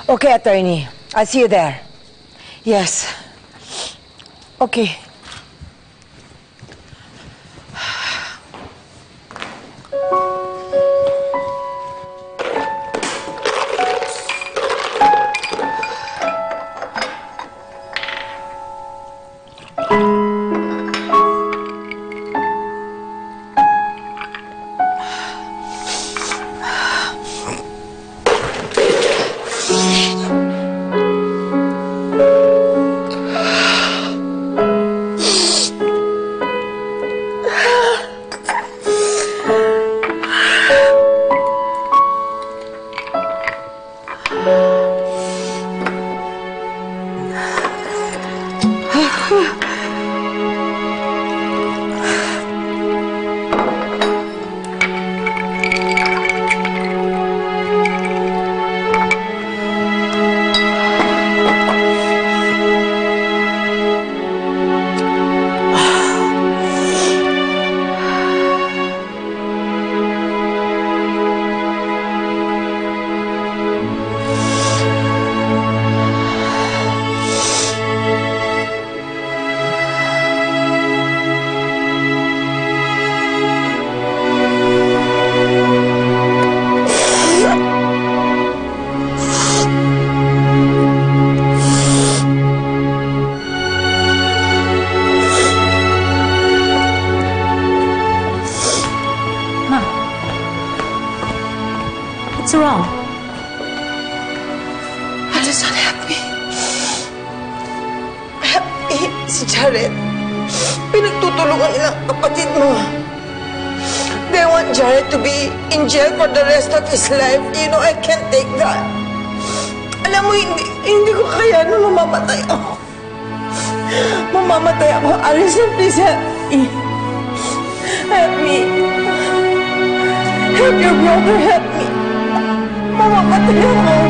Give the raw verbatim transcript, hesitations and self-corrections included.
Okay, attorney. I'll see you there. Yes. Okay. What's wrong? Allison, help me. Help me, si Jared. Pinagtutulungan nilang kapatid mo. They want Jared to be in jail for the rest of his life. You know, I can't take that. Alam mo, hindi, hindi ko kaya na mamamatay ako. Mamamatay ako. Allison, please help me. Help me. Help your brother, help me. Mamamatay ako.